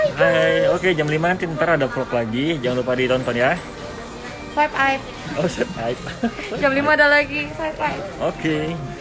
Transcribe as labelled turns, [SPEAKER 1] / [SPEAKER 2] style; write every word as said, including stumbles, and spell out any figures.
[SPEAKER 1] Hai, oke jam lima nanti ntar ada vlog lagi. Jangan lupa ditonton ya.
[SPEAKER 2] Swipe aib.
[SPEAKER 1] Oh, set.
[SPEAKER 2] Jam lima ada lagi. Swipe aib.
[SPEAKER 1] Oke.